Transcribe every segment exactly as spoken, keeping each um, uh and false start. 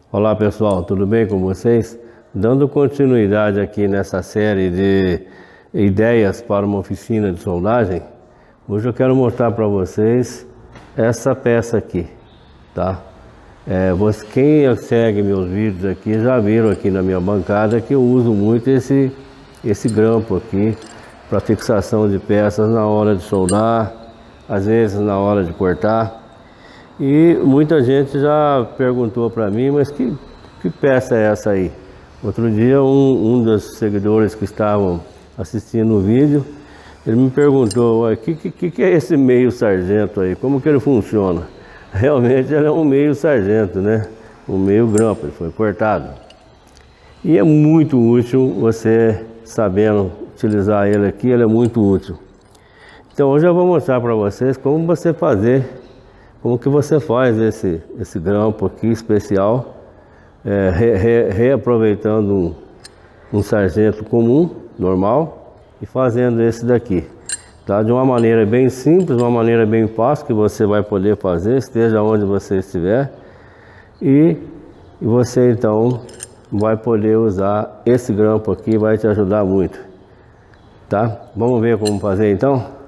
Olá pessoal, tudo bem com vocês? Dando continuidade aqui nessa série de ideias para uma oficina de soldagem, hoje eu quero mostrar para vocês essa peça aqui, tá? É, você, quem segue meus vídeos aqui já viram aqui na minha bancada que eu uso muito esse, esse grampo aqui para fixação de peças na hora de soldar, às vezes na hora de cortar. E muita gente já perguntou para mim, mas que, que peça é essa aí? Outro dia um, um dos seguidores que estavam assistindo o vídeo, ele me perguntou, o que, que, que é esse meio sargento aí? Como que ele funciona? Realmente ele é um meio sargento, né? Um meio grampo, ele foi cortado. E é muito útil você sabendo utilizar ele aqui, ele é muito útil. Então hoje eu vou mostrar para vocês como você fazer Como que você faz esse, esse grampo aqui especial, é, re, re, reaproveitando um, um sargento comum, normal, e fazendo esse daqui, tá? De uma maneira bem simples, uma maneira bem fácil que você vai poder fazer, esteja onde você estiver, e, e você então vai poder usar esse grampo aqui, vai te ajudar muito, tá? Vamos ver como fazer então?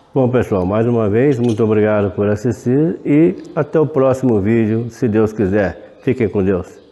Bom, pessoal, mais uma vez, muito obrigado por assistir e até o próximo vídeo, se Deus quiser. Fiquem com Deus.